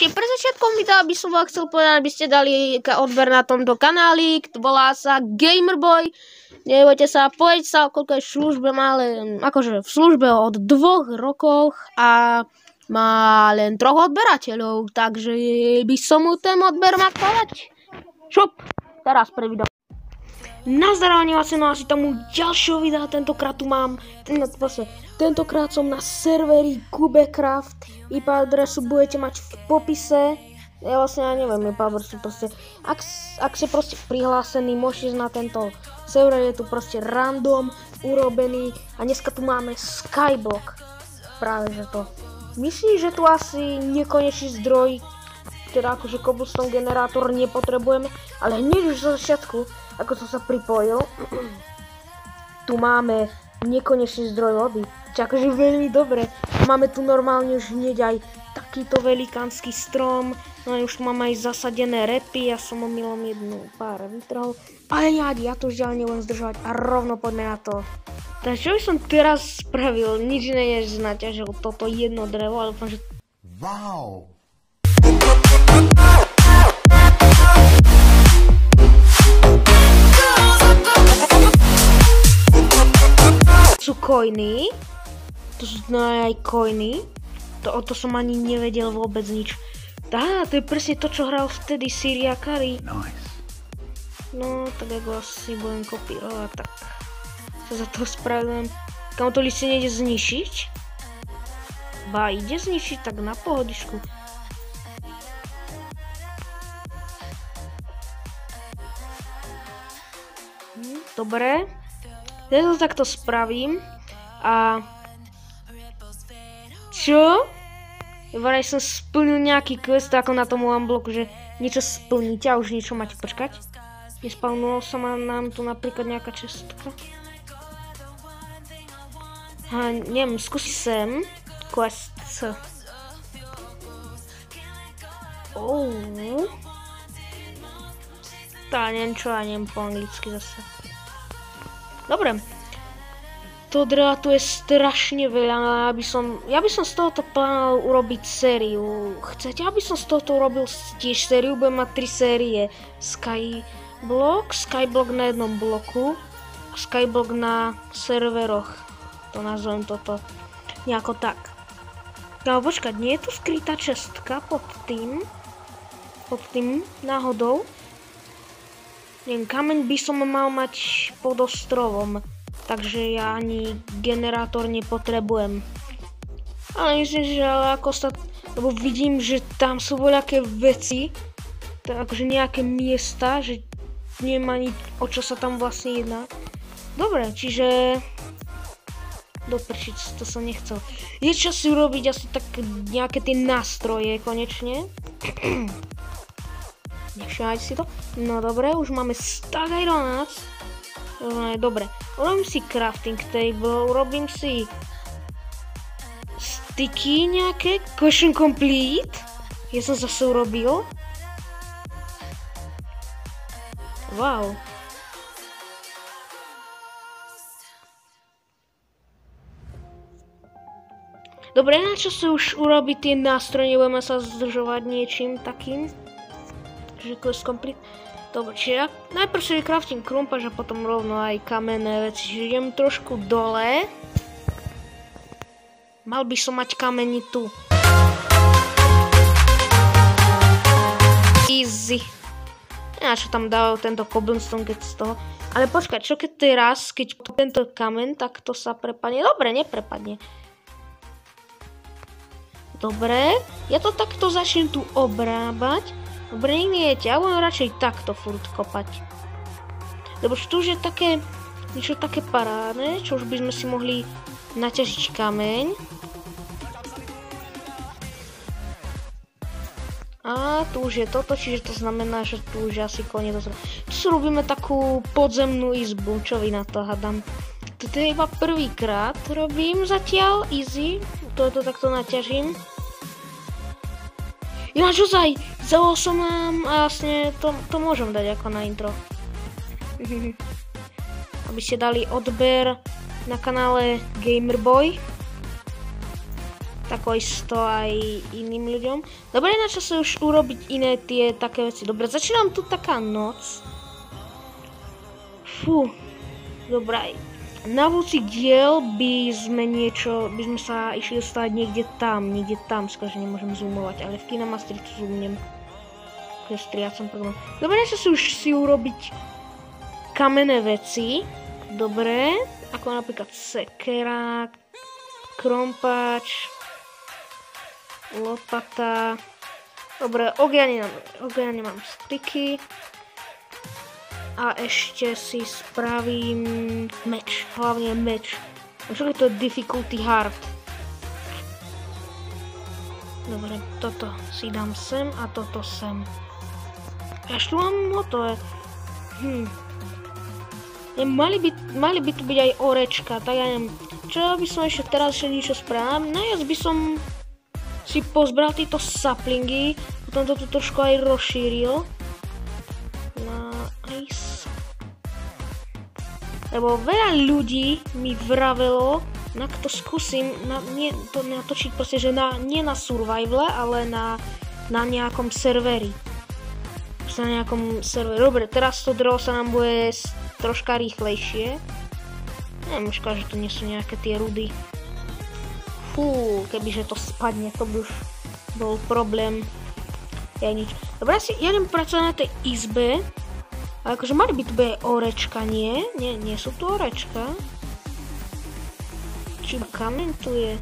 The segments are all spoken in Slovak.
ešte pred začiatkom videa by som vám chcel povedať, aby ste dali odber na tomto kanáli, volá sa Gamerboy. Nebojte sa, povedať sa, koľko je v službe, má len, akože v službe od 2 rokoch a má len 3 odberateľov, takže by som mu ten odber mal povedať. Šup, teraz pre video. Nazdravanie vás asi tomu ďalšieho videa, tentokrát tu mám, tentokrát som na serveri Kubecraft, IP adresu budete mať v popise, ja vlastne neviem, IP adresu proste, ak ste proste prihlásení, môžete ísť na tento server, je tu proste random urobený a dneska tu máme Skyblock, práve že to, myslím, že tu asi nekonečný zdroj, teda akože cobblestone generátor nepotrebujeme, ale hneď už zo začiatku, ako som sa pripojil, tu máme nekonečný zdroj vody, čo akože veľmi dobre. Máme tu normálne už hneď aj takýto velikánsky strom, no už tu máme aj zasadené repy, ja som omylom pár vytrhol, ale ja to už ďalej nebudem zdržovať a rovno poďme na to. Takže čo by som teraz spravil, nič iné než naťažil toto jedno drevo, ale dúfam, že... Wow! Sú coiny, to sú aj coiny, to som ani nevedel vôbec nič. Tá, to je presne to, čo hral vtedy Syria Kari. Nice. No, tak ako asi budem kopírovať, tak sa za to spravedlím. Kam to listie nejde zničiť? Ba, ide zničiť, tak na pohodičku. Dobre. Ja to takto spravím a čo? Vraj som splnil nejaký quest ako na tom unblocku, že niečo splníte a už niečo máte počkať. Nespavnulo sa nám tu napríklad nejaká čestka. A neviem, skúsi sem quest. Tá, neviem čo, ja neviem po anglicky zase. Dobre, to dreva tu je strašne veľa, ale ja by som z tohoto plánoval urobiť sériu. Chcete, aby som z tohoto urobil tiež sériu? Budem mať 3 série. Skyblock na jednom bloku a Skyblock na serveroch. To nazvem toto nejako tak. No počkať, nie je tu skrytá čestka pod tým náhodou? Neviem, kameň by som mal mať pod ostrovom, takže ja ani generátor nepotrebujem. Ale myslím, že lebo vidím, že tam sú voľaké veci, akože nejaké miesta, že neviem ani o čo sa tam vlastne jedná. Dobre, čiže... Doprčiť, to som nechcel. Je čas si urobiť asi tak nejaké tie nástroje konečne. Nevšimajte si to. No dobre, už máme stack iron nuts. Dobre, urobím si crafting table, urobím si sticky nejaké, question complete. Ja som zase urobil. Wow. Dobre, na čo sa už urobiť tie nástroje, nebudeme sa zdržovať niečím takým. Takže quest complete. Dobre, čiže ja najprv si vycraftím krumpač a potom rovno aj kamenné veci. Čiže idem trošku dole. Mal by som mať kameni tu. Easy. Ja čo tam dávajú tento cobblestone, keď z toho. Ale počkaj, čo keď teraz, keď tento kamen, tak to sa prepadne. Dobre, neprepadne. Dobre, ja to takto začnem tu obrábať. Dobre, nie je, ja budem radšej takto furt kopať. Lebo tu už je také, niečo také parádne, čo už by sme si mohli naťažiť kameň. A tu už je toto, čiže to znamená, že tu už asi koniec. Tu si robíme takú podzemnú izbu, čo vy na to hádam. Toto je iba prvýkrát robím zatiaľ, easy, to takto naťažím. Ináč ozaj, zavolal som nám a vlastne to môžem dať ako na intro. Aby ste dali odber na kanále Gamerboy. Takisto aj iným ľuďom. Dobre, na čase už urobiť iné tie také veci. Dobre, začínam tu taká noc. Fú, dobré. Na budúci diel by sme sa išli dostať niekde tam, skôr, že nemôžem zoomovať, ale v Kinamasteri to zoomnem. Striacam program. Dobre, na čase už si urobiť kamenné veci. Dobre, ako napríklad sekera, krompač, lopata. Dobre, ogia nemám styky. A ešte si spravím meč, hlavne meč. Čo je to difficulty hard? Dobre, toto si dám sem a toto sem. Až tu mám hotové. Mali by tu byť aj orečka, tak ja neviem. Čo by som ešte teraz niečo spravil? Najviac by som si pozbral tieto saplingy, potom to tu trošku aj rozšíril. Nice. Lebo veľa ľudí mi vravelo, na to skúsim natočiť proste, že nie na survivale, ale na nejakom serveri. Dobre, teraz to drevo sa nám bude troška rýchlejšie. Neviem, škoda, že tu nie sú nejaké tie rudy. Fú, kebyže to spadne, to by už bol problém. Nič. Dobre, ja idem pracovať na tej izbe. Ale akože mali by tu byť orečka, nie? Nie sú tu orečka. Či kameň tu je?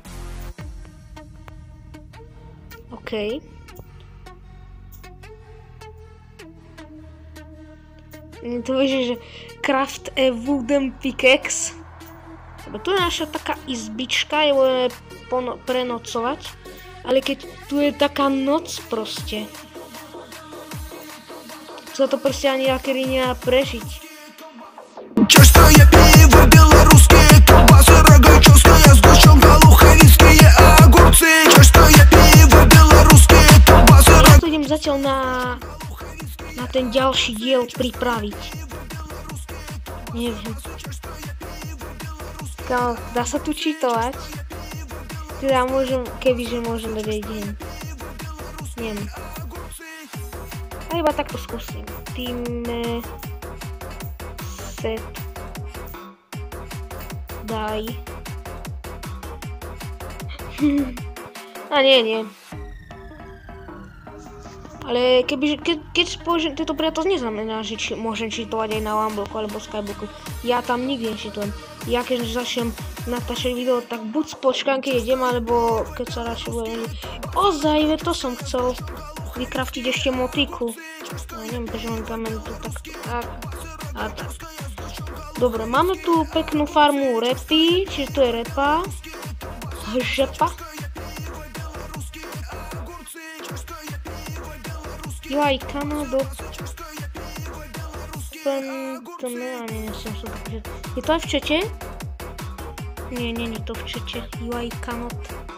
OK. Tu vieš, že craft a wooden pickaxe. Tu je naša taká izbička, je budeme prenocovať. Ale keď tu je taká noc proste. Sa to proste ani akedy nedá prežiť. Частое пиво, белорусские колбасы, рогачевская, сгущенка, луховицкие огурцы. Частое пиво, белорусские колбасы. Ja tu idem zatiaľ na ten ďalší diel pripraviť. Neviem. Dá sa tu čítovať? Teda môžem, kebyže môžem dať aj deň. Neviem. A iba takto skúsim. Time set daj. A nie. Ale keď použijem tieto priateľ, neznamená, že môžem čítovať aj na OneBlocku alebo Skyblocku. Ja tam nikdy nečítujem. Ja keď začnem natáčať video, tak buď z počkanky idem, alebo keď sa radšej budem... Ozaj, to som chcel vykraftiť ešte motiku. Ja neviem, prečo mám kamen tu takto. Tak. A tak. Dobre, máme tu peknú farmu repy, čiže to je repa. Žepa. Jaj, Kanado. Je to aj v čete? Nie, nie to v čete. Jaj, Kanot.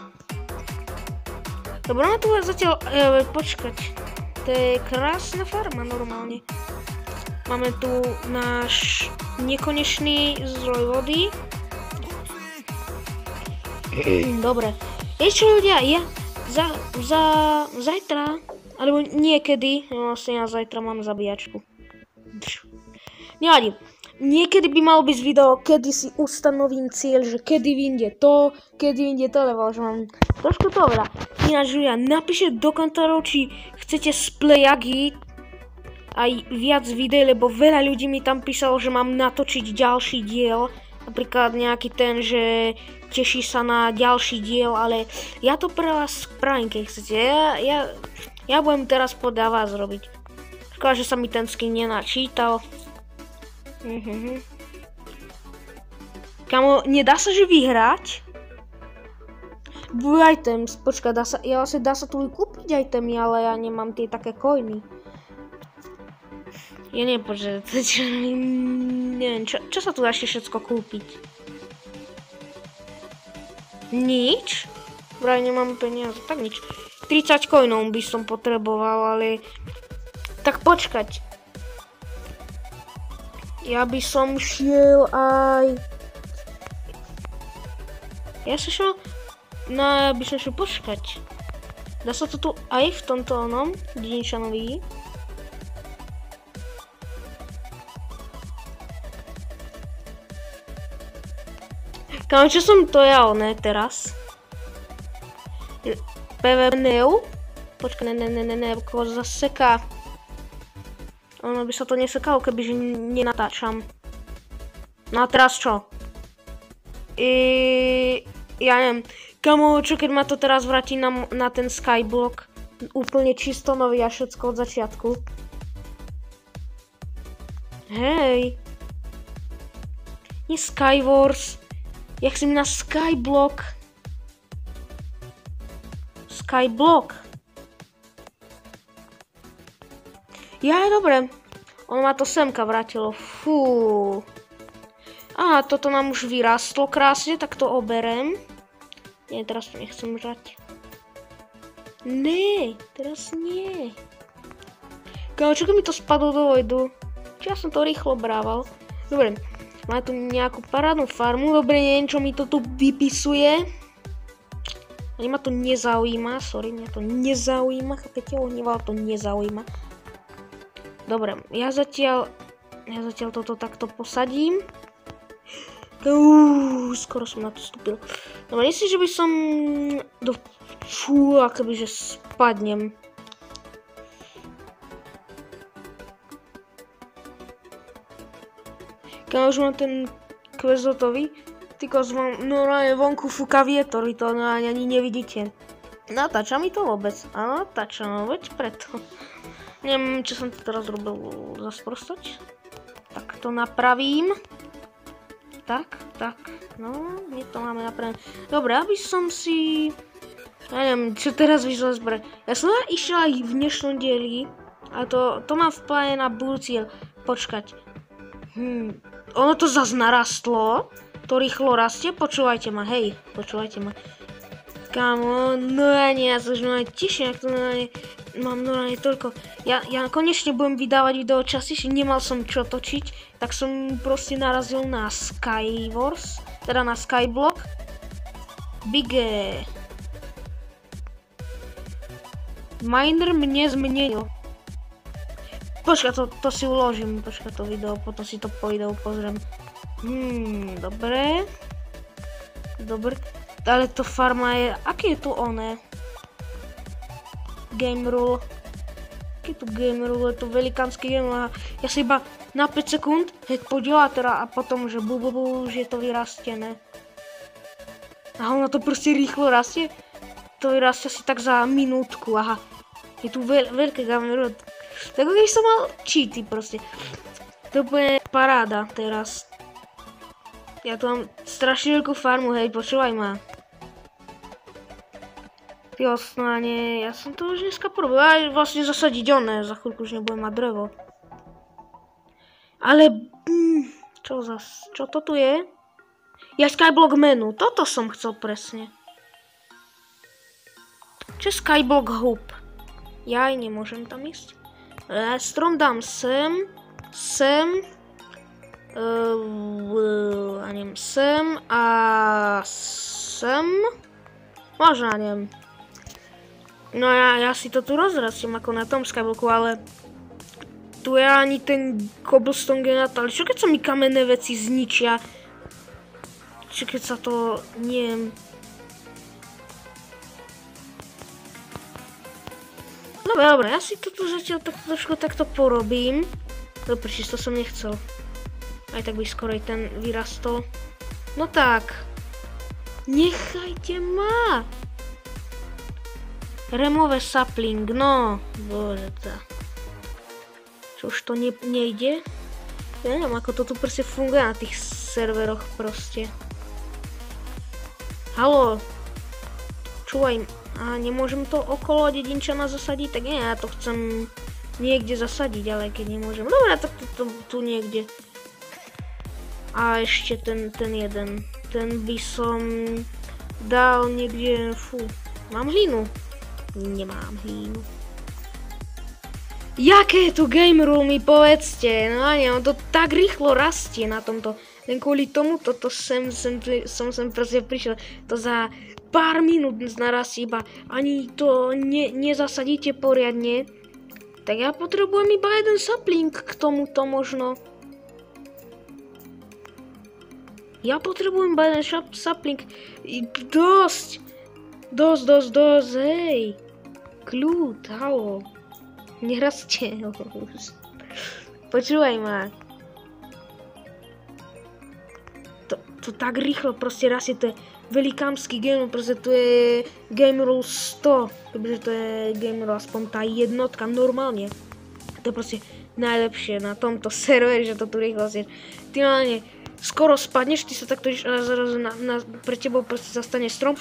Dobre, no tu zatiaľ, počkať. To je krásna farma normálne. Máme tu náš nekonečný zdroj vody. Dobre. Ešte ľudia, ja zajtra, alebo niekedy, vlastne ja zajtra mám zabíjačku. Nevadí. Niekedy by malo byť video, kedy si ustanovím cieľ, že kedy vyjde to, lebo že mám trošku to veľa. Ináč ľudia, napíšte do komentárov, či chcete z Playagy aj viac videí, lebo veľa ľudí mi tam písalo, že mám natočiť ďalší diel. Napríklad nejaký ten, že teší sa na ďalší diel, ale ja to pre vás spravím, keď chcete. Ja budem teraz podľa vás robiť. Škoda, že sa mi ten skin nenačítal. Kamo, nedá sa že vyhrať? Items, počkaj, dá sa tu kúpiť itemy, ale ja nemám tie také coiny. Ja neviem, neviem, čo sa tu dá ešte všetko kúpiť? Nič? Vraj nemám peniaze, tak nič. 30 coinov by som potreboval, ale... Tak počkať. Ja by som šiel aj... Ja som šiel... No ja by som šiel počkať. Dá sa to tu aj v tomto onom, dedinčanovi. Kámo, čo som to ja oné teraz? PVNeu? Počkaj, ne, ako zaseká. Ono by sa to nesekalo, kebyže nenatáčam. No a teraz čo? Ja neviem. Kamo, čo keď ma to teraz vráti na ten skyblock? Úplne čisto nový a všetko od začiatku. Hej. Nie Skywars. Jak si mi na skyblock. Skyblock. Ja, dobre. Ono ma to semka vrátilo. Fú. Aha, toto nám už vyrastlo krásne, tak to oberem. Nie, teraz to nechcem žrať. Nie, teraz nie. Kámo, čo keď mi to spadlo do vojdu? Či ja som to rýchlo brával. Dobre, máme tu nejakú parádnu farmu. Dobre, neviem, čo mi to tu vypisuje. Ani ma to nezaujíma, sorry, mňa to nezaujíma. Chápete, ohníval to nezaujíma. Dobre, ja zatiaľ toto takto posadím. Skoro som na to vstúpil. Dobre, myslím, že by som... Fú, akoby, že spadnem. Keď už mám ten quest hotový, týko normálne vonku fúka vietor, vy to ani nevidíte. Natáča mi to vôbec? Áno, natáča, no veď preto. Neviem, čo som to teraz robil za sprostať. Tak to napravím. Tak, no, my to máme napravené. Dobre, aby som si... Ja neviem, čo teraz vyšlo zbrať. Ja som išiel aj v dnešnom dieli. A to mám v pláne na budúci. Počkať. Ono to zase narastlo. To rýchlo rastie. Počúvajte ma, hej. Počúvajte ma. Kámo, no ja nie, ja sa už normálne teším, ak to normálne... Mám normálne toľko. Ja konečne budem vydávať video častejšie, nemal som čo točiť, tak som proste narazil na Skywars, teda na Skyblock. Bige. Miner mne zmenil. Počkaj, to si uložím, počkaj to video, potom si to po videu pozriem. Dobre. Dobre, ale to farma je, aké je tu oné? Game rule. Aký tu game rule? Je to velikánsky game rule. Ja si iba na 5 sekúnd hej podiela teda a potom, že už je to vyrastené. A ono to proste rýchlo rastie. To vyrastie asi tak za minútku, aha. Je tu veľké game rule. Tak keď som mal cheaty proste. To bude paráda teraz. Ja tu mám strašne veľkú farmu, hej, počúvaj ma. Jasná, nie, ja som to už dneska porobil. Ja vlastne zasadiť oné, za chvíľku už nebudem mať drevo. Ale, čo to tu je? Ja Skyblock menu, toto som chcel presne. Čo je Skyblock hub? Ja aj nemôžem tam ísť. Strom dám sem. Neviem, sem a sem. Možno, neviem. No ja si to tu rozrastím ako na tom Skyblocku, ale tu je ani ten cobblestone generator. Čo keď sa mi kamenné veci zničia? Čo keď sa to, neviem. Dobre, ja si to tu zatiaľ trošku takto porobím. Dobre, čisto som nechcel. Aj tak by skoro aj ten vyrastol. No tak. Nechajte ma. Remove sapling, no. Bože to. Čo už to nejde? Ja neviem, ako to tu proste funguje na tých serveroch proste. Haló. Čúvaj. A nemôžem to okolo dedinčana zasadiť? Tak nie, ja to chcem niekde zasadiť, ale keď nemôžem. Dobre, tak to tu niekde. A ešte ten jeden. Ten by som dal niekde, fú. Mám hlínu? Nemám hlínu. Jaké je tu game rule, mi povedzte. No a nie, on to tak rýchlo rastie na tomto. Len kvôli tomu som sem proste prišiel. To za pár minút naraz iba ani to nezasadíte poriadne. Tak ja potrebujem iba jeden sapling k tomuto možno. Ja potrebujem iba jeden sapling. Dosť, hej. Kľud, halo. Nerastie. Počúvaj ma. To tak rýchlo proste rastie, to je velikánsky gamer, proste to je gamerov 100, kebyže to je gamerov aspoň tá jednotka normálne. To je proste najlepšie na tomto serveri, že to tu rýchlo rastie. Ty normálne skoro spadneš, ty sa takto ideš a zrazu pre tebou proste zastane strom.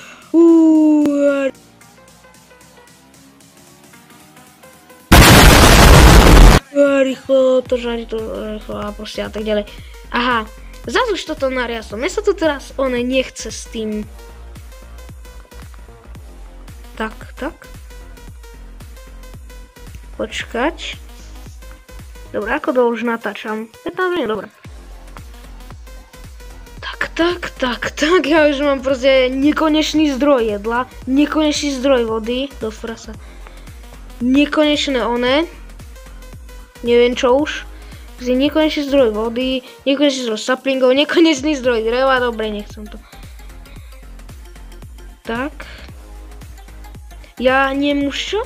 Rýchlo to žarí, to rýchlo a proste a tak ďalej. Aha, zase už toto nariaslo. Mne sa tu teraz nechce s tým. Tak. Počkať. Dobre, ako dlho už natáčam? 15 minút, dobre. Tak, ja už mám proste nekonečný zdroj jedla, nekonečný zdroj vody, do frasa. Nekonečné neviem čo už. Nekonečný zdroj vody, nekonečný zdroj saplingov, nekonečný zdroj dreva, dobre, nechcem to. Tak. Ja nemôžem čo?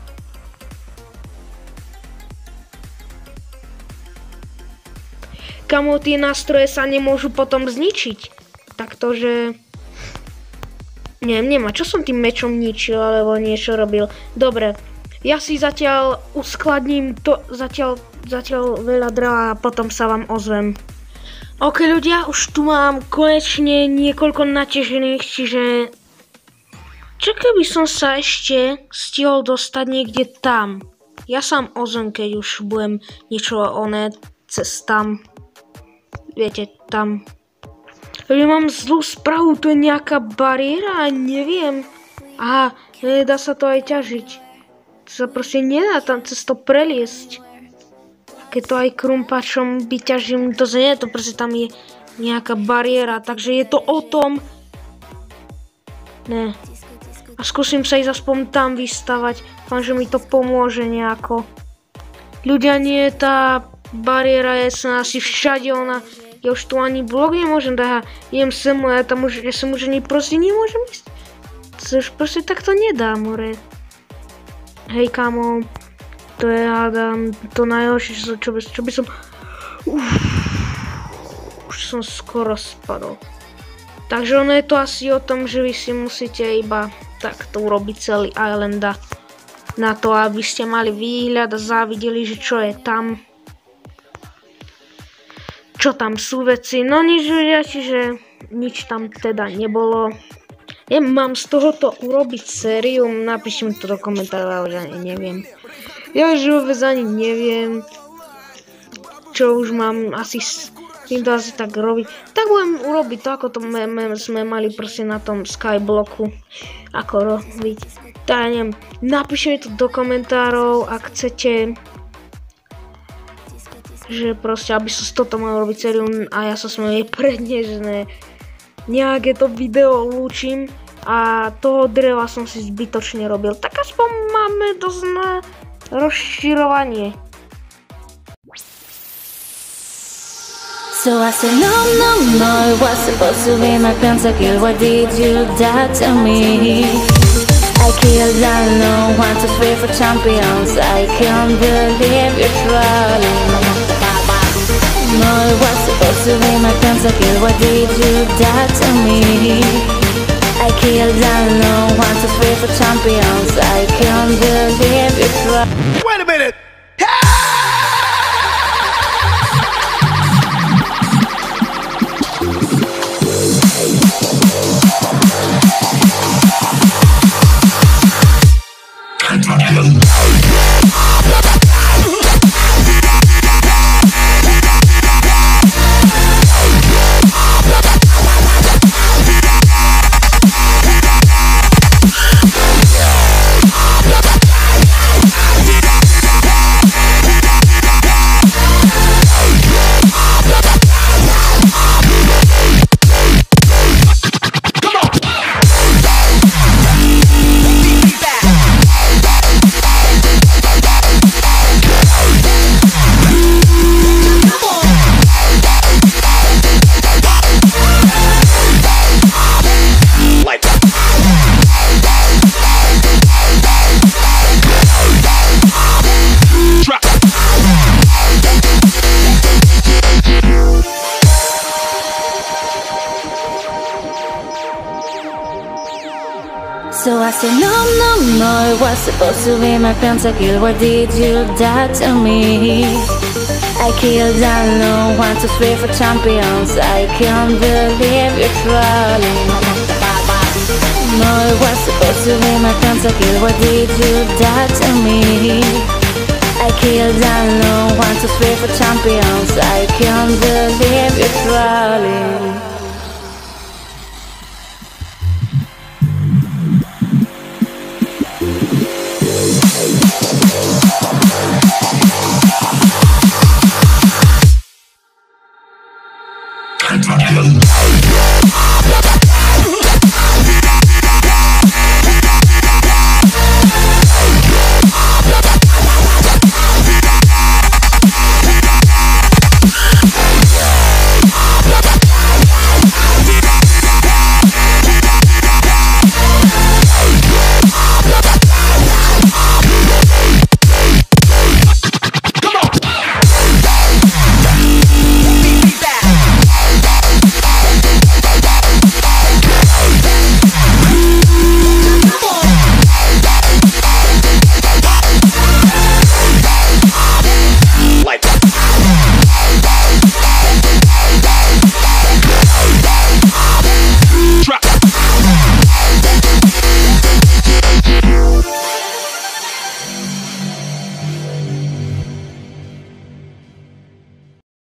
Kamo, tie nástroje sa nemôžu potom zničiť. Takto, že... Neviem, čo som tým mečom ničil, alebo niečo robil. Dobre. Ja si zatiaľ uskladním to, zatiaľ veľa dreva a potom sa vám ozvem. Ok ľudia, už tu mám konečne niekoľko naťažených, čiže... Čo keby som sa ešte stihol dostať niekde tam? Ja sa ozvem, keď už budem niečo cez tam. Viete, tam. Ja mám zlú správu, to je nejaká bariéra, neviem. Aha, nedá sa to aj ťažiť. To sa proste nedá tam cez to preliesť. Keď to aj krumpačom vyťažím, to nie, to proste tam je nejaká bariéra, takže je to o tom. Ne. A skúsim sa ísť aspoň tam vystavať, dúfam, že mi to pomôže nejako. Ľudia, nie, tá bariéra je asi všade, ja už tu ani blok nemôžem dať, idem sem, ja sem už ani proste nemôžem ísť. To už proste takto nedá, more. Hej, kámo, to je, hádam, to najhoršie, čo by som... Už som skoro spadol. Takže ono je to asi o tom, že vy si musíte iba takto urobiť celý islanda na to, aby ste mali výhľad a závideli, že čo je tam. Čo tam sú veci, no nič ľudia, čiže nič tam teda nebolo. Ja mám z tohoto urobiť sériu, napíšte mi to do komentárov, ja už ani neviem. Ja už vôbec ani neviem, čo už mám asi s týmto asi tak robiť. Tak budem urobiť to, ako to sme mali proste na tom Skyblocku. Ako robiť. Tak ja neviem, napíšte mi to do komentárov, ak chcete, že proste, aby som z toto mal robiť sériu a ja sa s mojej prednežné nejaké to video lúčim a toho dreva som si zbytočne robil. Tak aspoň máme dosť na rozširovanie. So I said no, it was supposed to be my pentakill. Why did you die to me? I killed, I know, 1, 2, 3 for champions. I can't believe you're trolling. No, it was supposed to be my pentakill. Why did you die to me? I killed, I know, 1, 2, 3 for champions. I can't believe you're trolling. Wait a minute! I said no, no, no, it was supposed to be my pentakill. Why did you die to me? I killed alone, 1, 2, 3 for champions. I can't believe you're trolling. No, it was supposed to be my pentakill. Why did you die to me? I killed alone, 1, 2, 3 for champions. I can't believe you're trolling.